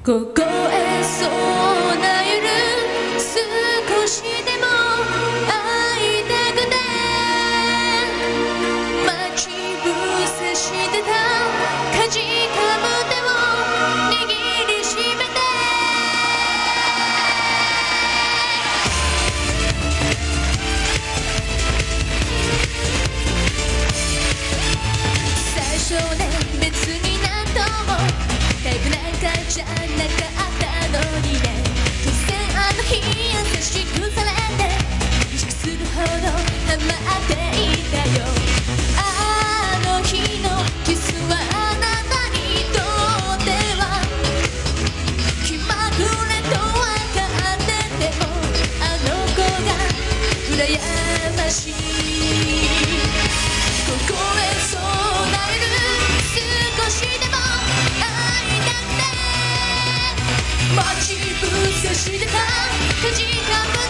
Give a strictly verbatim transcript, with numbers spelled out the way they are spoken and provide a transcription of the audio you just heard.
凍えそうな夜、少しでも会いたくて待ち伏せしてたかじかむ手を握りしめて、最初ね別になんともタイプなんかじゃなかったのにね、突然あの日優しくされて意識するほどハマっていたよ。あの日のキスはあなたにとっては気まぐれとわかってても、あの子が羨ましい。凍えそうな夜、少しでも会いたくて待ち伏せしてたかじかむ